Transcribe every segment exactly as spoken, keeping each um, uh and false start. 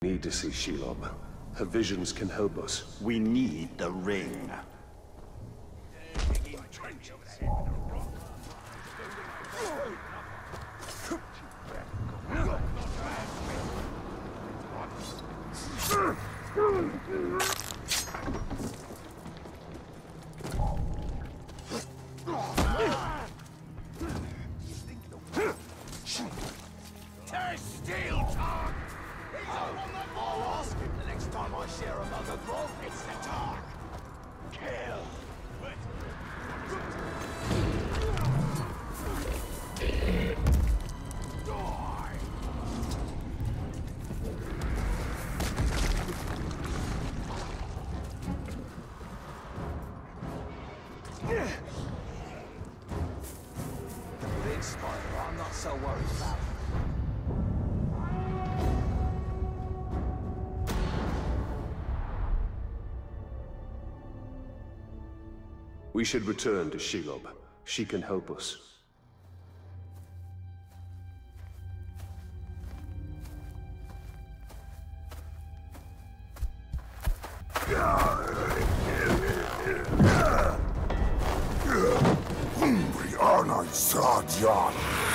Need to see Shelob. Her visions can help us. We need the ring. Steel Tark! He's on the ball! The next time I share a mug of grog, it's the Tark! Kill! Die! Big spider, I'm not so worried about. We should return to Shelob. She can help us. Brianna Sarjan.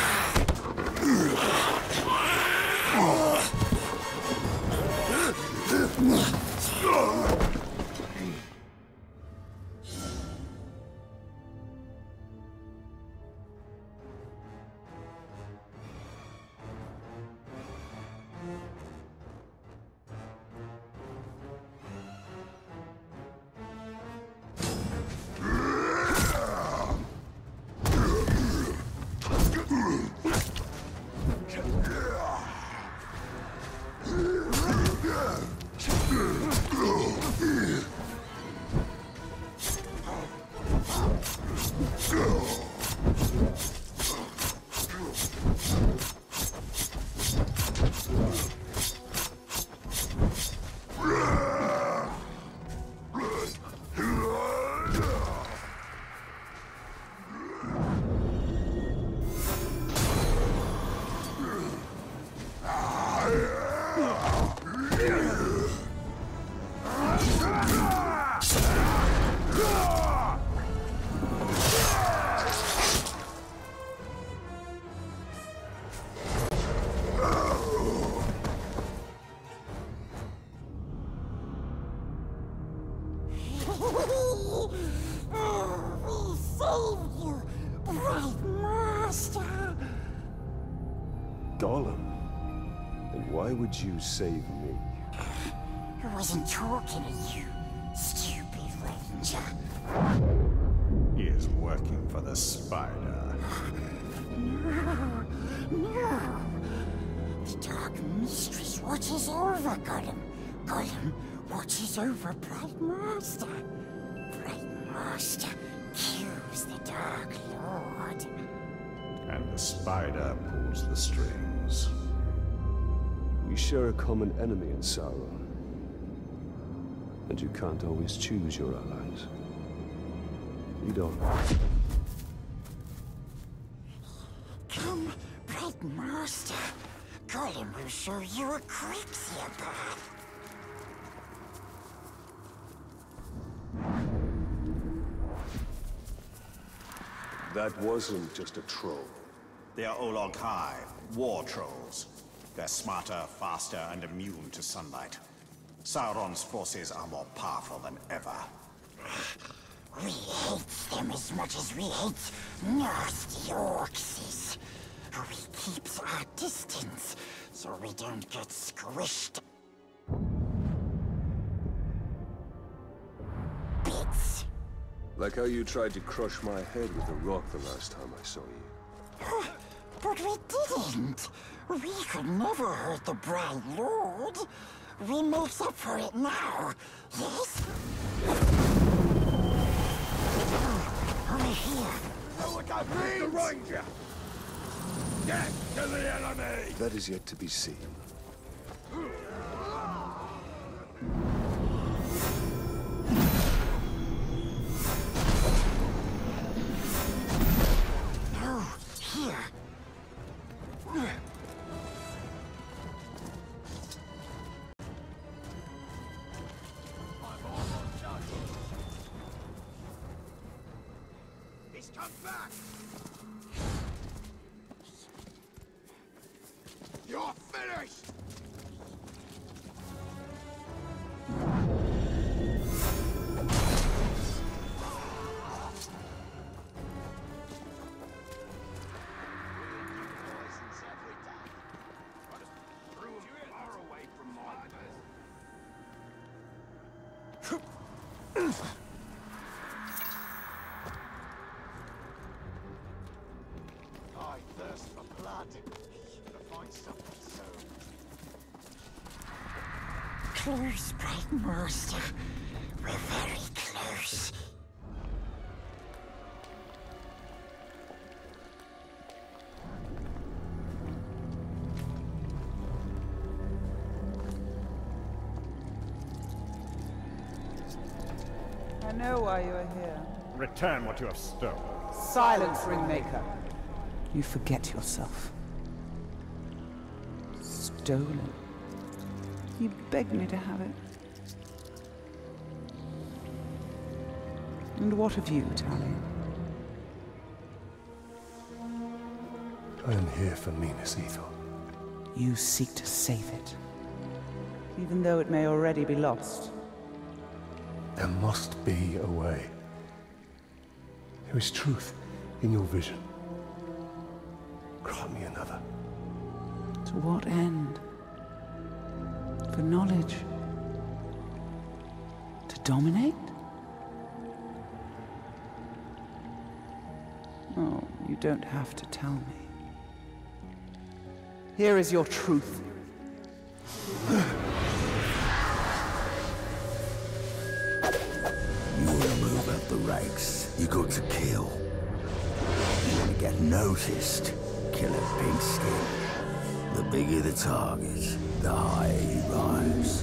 We saved you, Bright Master! Gollum? And why would you save me? I wasn't talking to you, stupid ranger. He is working for the spider. No, no. The Dark Mistress watches over Gollum. Gollum watches over Bright Master. Bright Master kills the Dark Lord. And the spider pulls the strings. We share a common enemy in Sauron. And you can't always choose your allies. You don't. Come, Bright Master. Gollum will show you a quicksilver path. That wasn't just a troll. They are Olog High, war trolls. They're smarter, faster, and immune to sunlight. Sauron's forces are more powerful than ever. We hate them as much as we hate nasty orcs. We keep our distance so we don't get squished. Bits. Like how you tried to crush my head with a rock the last time I saw you. But we didn't. We could never hurt the Bright Lord. We make up for it now, yes? Over here. Look at the ranger! Get to the enemy! That is yet to be seen. back! You're finished! I thirst for blood. To find something so... Close, Bright Master. We're very close. I know why you are here. Return what you have stolen. Silence, Ringmaker. You forget yourself. Stolen. You begged me to have it. And what of you, Talion? I am here for Minas Ethel. You seek to save it. Even though it may already be lost. There must be a way. There is truth in your vision. Grant me another. To what end? For knowledge? To dominate? Oh, you don't have to tell me. Here is your truth. You want to move up the ranks, you got to kill. You want to get noticed, kill a pink skin. The bigger the target, the higher you rise.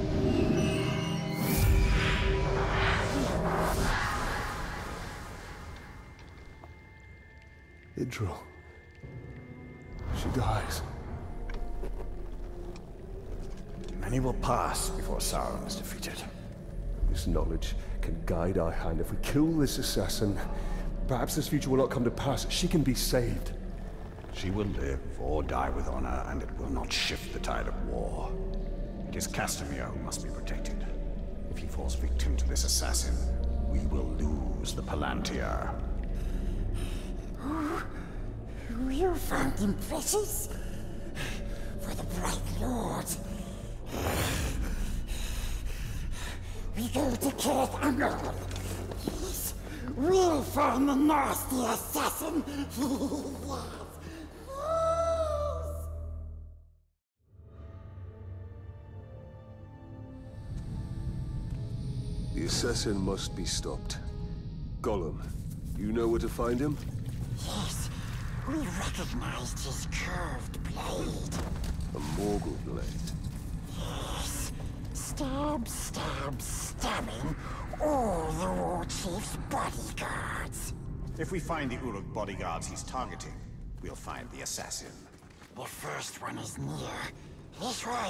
Idril. She dies. Many will pass before Sauron is defeated. This knowledge can guide our hand. If we kill this assassin, perhaps this future will not come to pass. She can be saved. She will live or die with honor, and it will not shift the tide of war. It is Castamere who must be protected. If he falls victim to this assassin, we will lose the Palantir. You found him precious? For the Bright Lord. We go to Kirith Angol. Yes, we'll find the nasty assassin. Yes. The assassin must be stopped. Gollum, you know where to find him? Yes, we recognized his curved blade. A Morgul blade. Yes, stab, stab, stabbing all the War Chief's bodyguards. If we find the Uruk bodyguards he's targeting, we'll find the assassin. The first one is near. This way.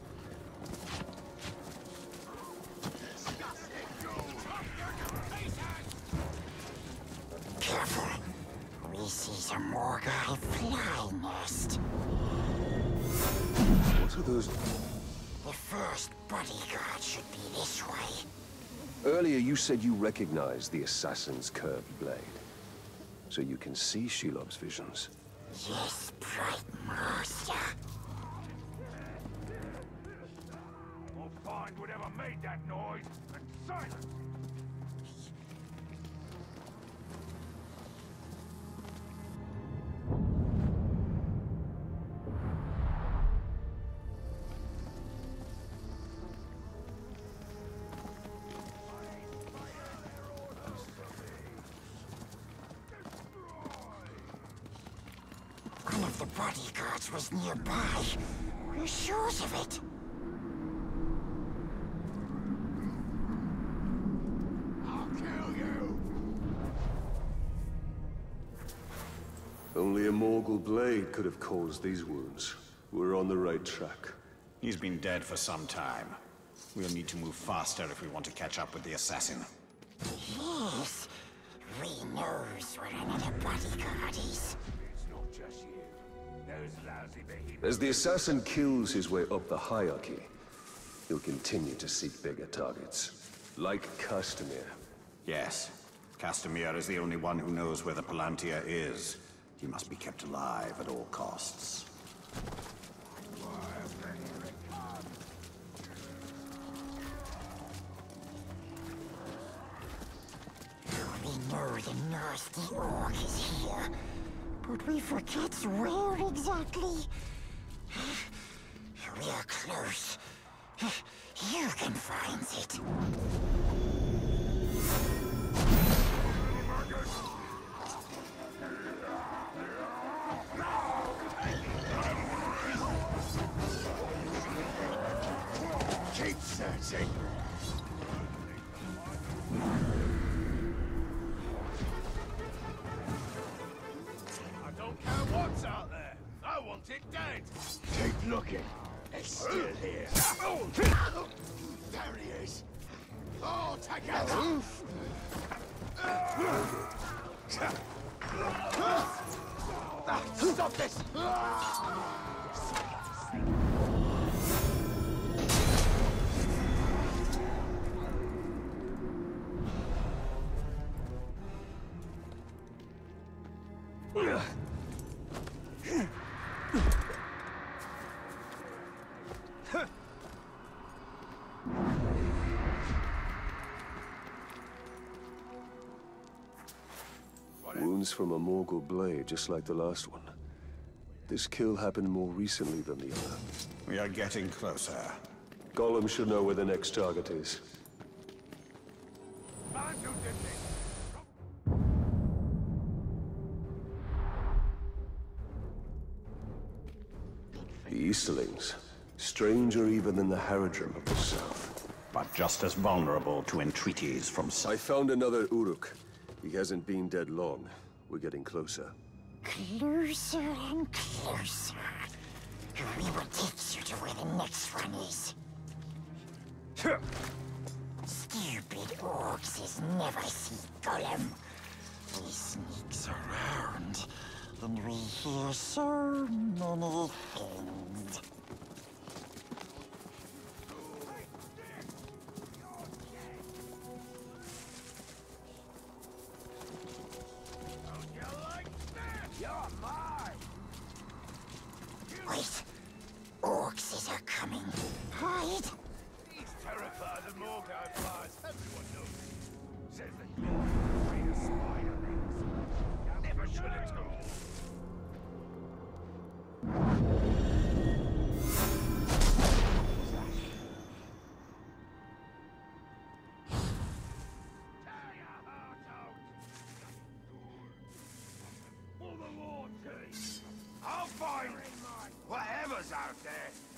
Careful. We see some Morgai fly nest. What are those? The first bodyguard should be this way. Earlier you said you recognized the assassin's curved blade. So you can see Shelob's visions. Yes, Bright Master. We'll find whatever made that noise and silence. One of the bodyguards was nearby. We're sure of it. I'll kill you! Only a Morgul blade could have caused these wounds. We're on the right track. He's been dead for some time. We'll need to move faster if we want to catch up with the assassin. Yes, We knows where another bodyguard is. It's not just you. Those lousy behemoths. As the assassin kills his way up the hierarchy, he'll continue to seek bigger targets. Like Castamere. Yes. Castamere is the only one who knows where the Palantir is. He must be kept alive at all costs. We know the nasty orc is here, but we forget where exactly. We are close. You can find it. Keep searching. I don't care what's out there. I want it dead. Keep looking. It's still here. There he is. All together. Stop this! Wounds from a Morgul blade, just like the last one. This kill happened more recently than the other. We are getting closer. Gollum should know where the next target is. The Easterlings. Stranger even than the Haradrim of the south. But just as vulnerable to entreaties from I south. found another Uruk. He hasn't been dead long. We're getting closer. Closer and closer. We will take you to where the next one is. Stupid orcs has never seen Gollum. He sneaks around, and we hear so many things. Wait, orcs are coming. Hide. He's terrified of Morgard flies. Everyone knows it. Says that you're afraid of spider-lings. Never should have told. Tear your heart out. For the Lord, King. I'll find whatever's out there.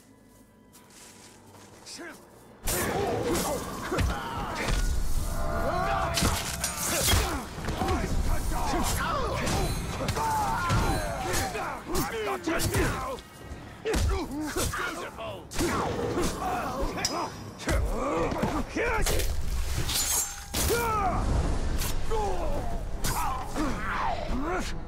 I've got you now! Beautiful!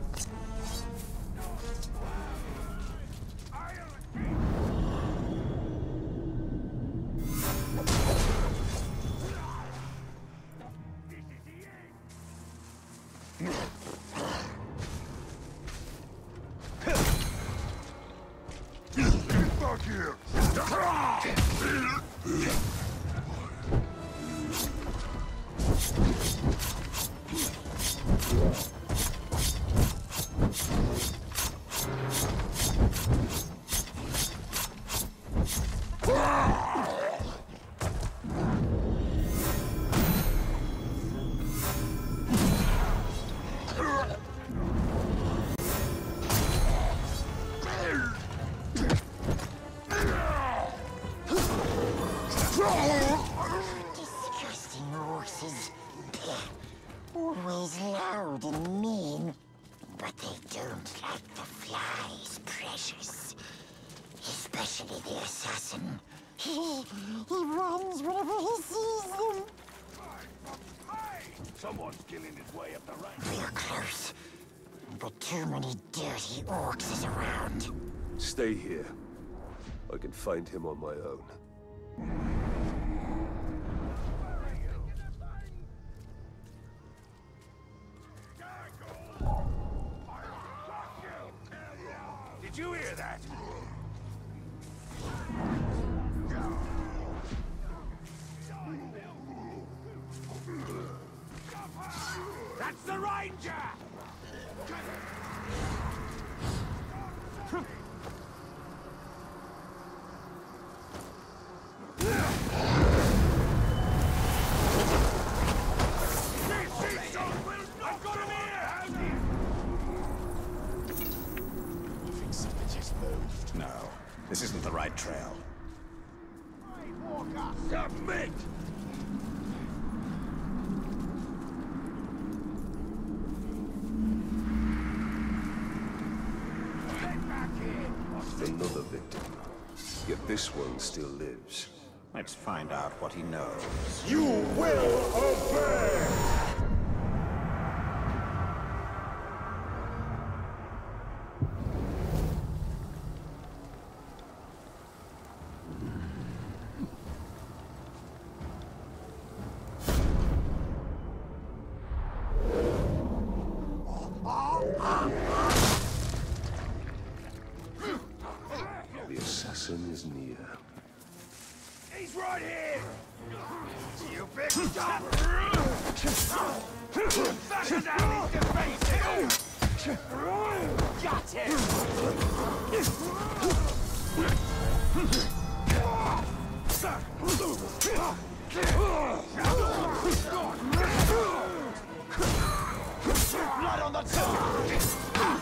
Disgusting horses. Always loud and mean. But they don't like the flies, precious. Especially the assassin. He, he runs whenever he sees them. Someone's killing his way up the rank. We're close, but too many dirty orcs is around. Stay here. I can find him on my own. Did you hear that? That's the Ranger! I've got him here! You think something just moved? No, this isn't the right trail. Hey, Walker! Submit! Get back here! Another victim. Yet this one still lives. Let's find out what he knows. You will obey! The assassin is near. He's right here! You big dumb! Fashion down his defeated! Got him! Blood on the tongue!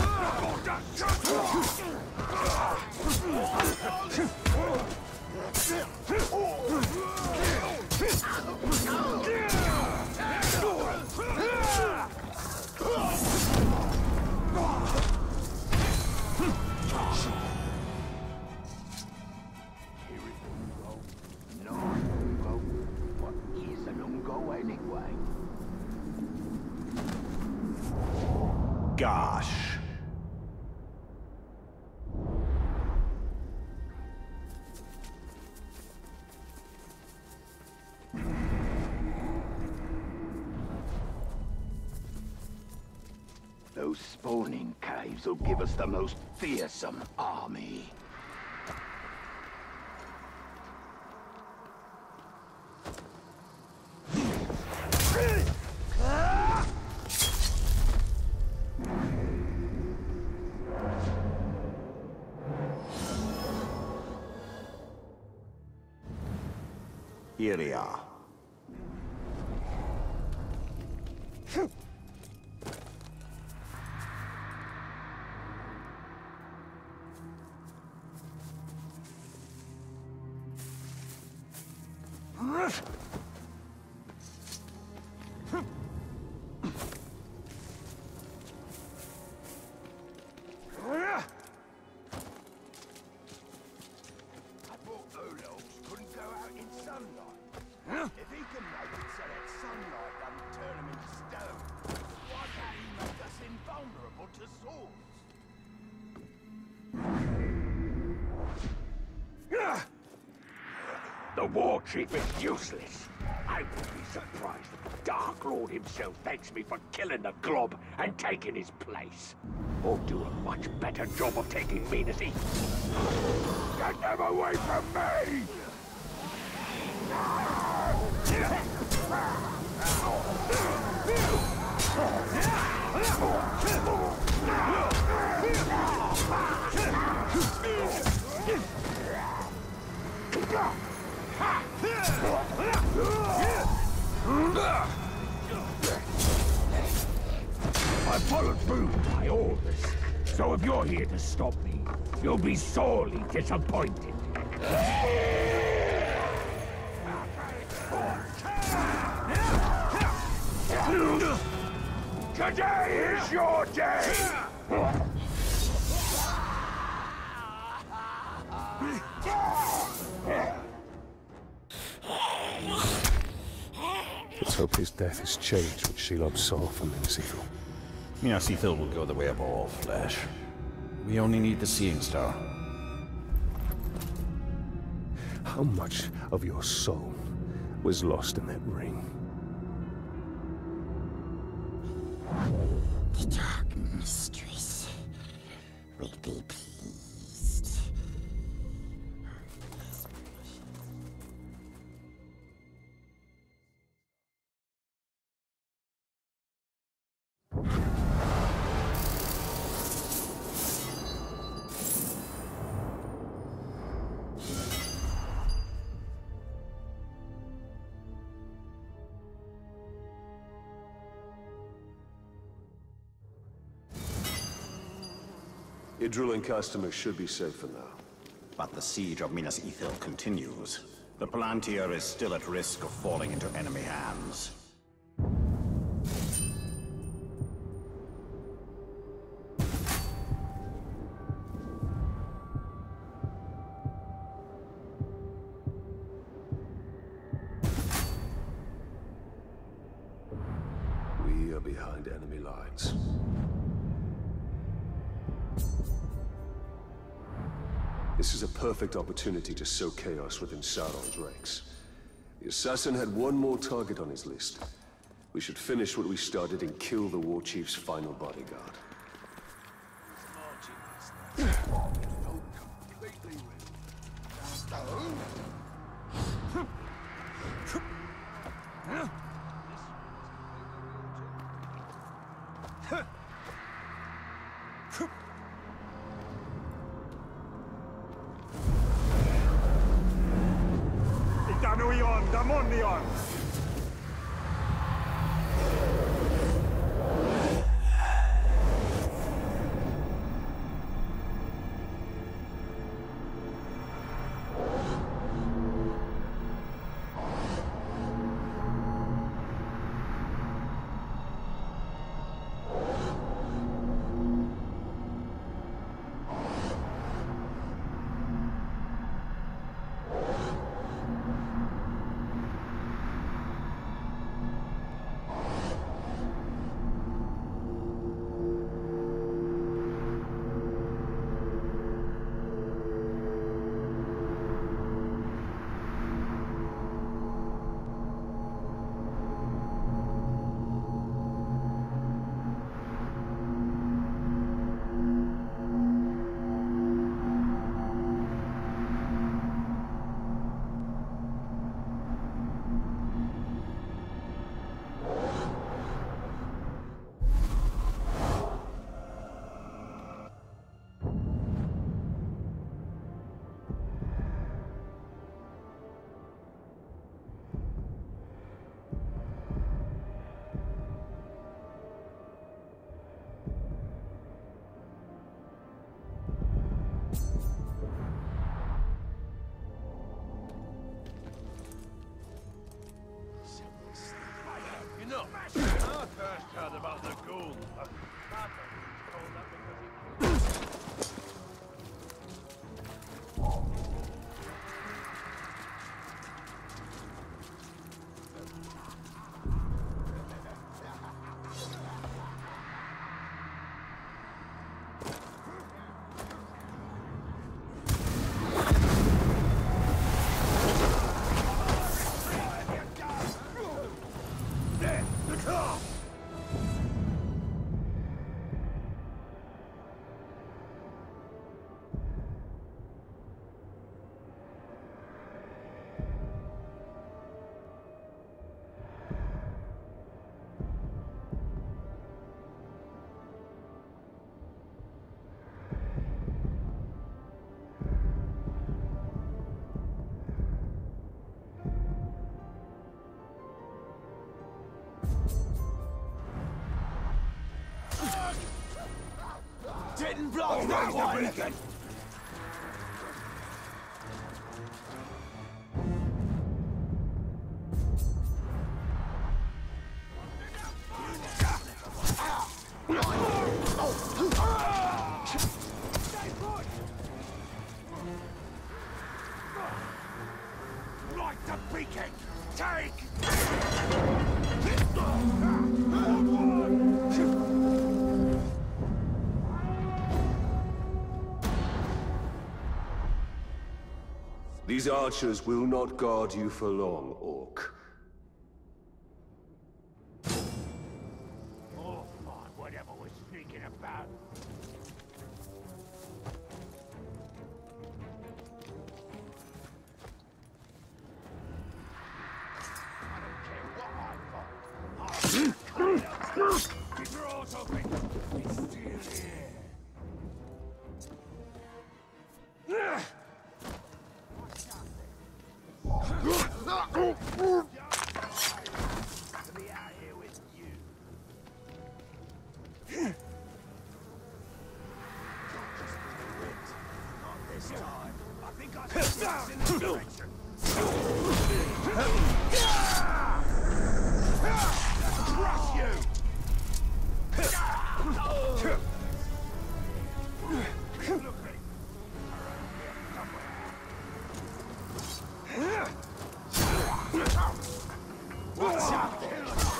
Gosh. Those spawning caves will give us the most fearsome army. Here we are. If he can make it so that sunlight doesn't turn him into stone, why can't he make us invulnerable to swords? The war chief is useless. I would be surprised if the Dark Lord himself thanks me for killing the glob and taking his place. Or do a much better job of taking me to see. Get them away from me! I followed through my orders, so if you're here to stop me, you'll be sorely disappointed. Today is your day! Let's hope his death has changed what Shelob saw from Minas Ithil. Minas Ithil will go the way of all flesh. We only need the Seeing Star. How much of your soul was lost in that ring? The Dark Mistress will be pleased. Idril and customers should be safe for now. But the siege of Minas Ithil continues. The Palantir is still at risk of falling into enemy hands. We are behind enemy lines. This is a perfect opportunity to sow chaos within Sauron's ranks. The assassin had one more target on his list. We should finish what we started and kill the war chief's final bodyguard. Danuion, Damonion! You know, when I first heard about the Gall, uh, my brother told that because it... Didn't block that one! Like the beacon! Take! These archers will not guard you for long, Orc. Oh, fine, whatever we're sneaking about. Keep your eyes open. It's still here. To be out here with you. Not this time. I think I see in this direction. Crush you! Watch out there!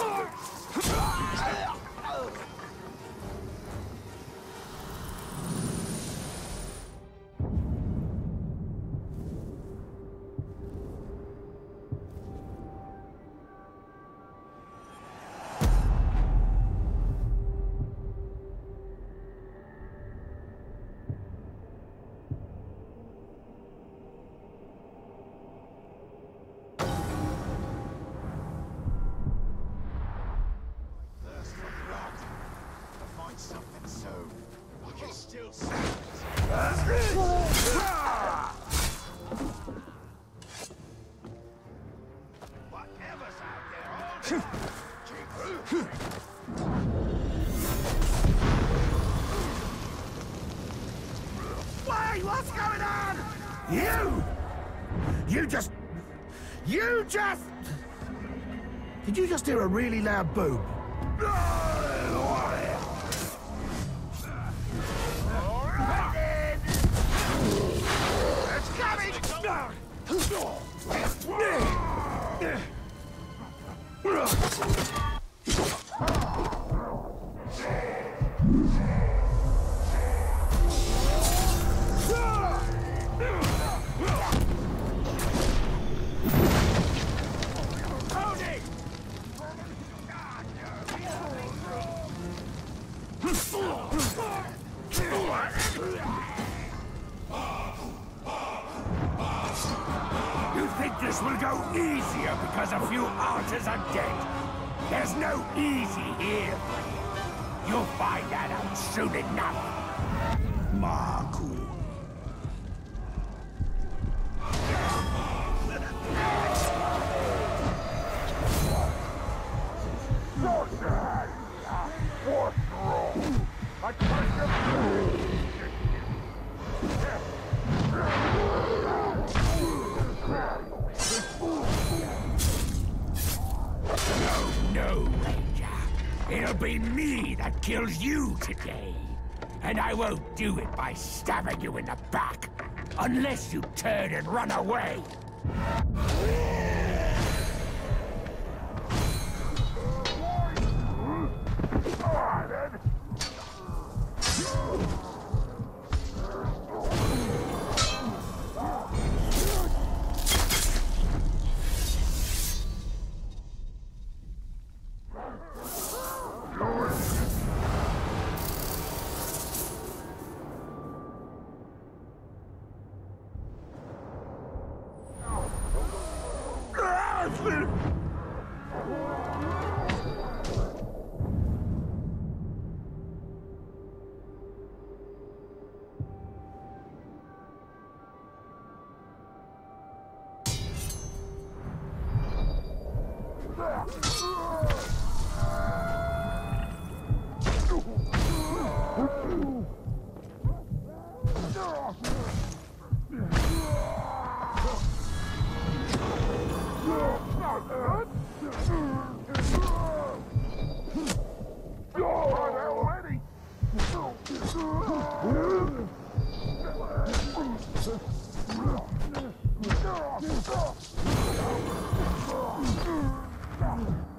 Something so I can still see it. Whatever's out there, wait, what's going on? You! You just... You just... Did you just hear a really loud boom? You think this will go easier because a few archers are dead? There's no easy here. You'll find that out soon enough. Marku. What's wrong? I tried to... No, no, Ranger. It'll be me that kills you today. And I won't do it by stabbing you in the back. Unless you turn and run away. Alright, then. Oh!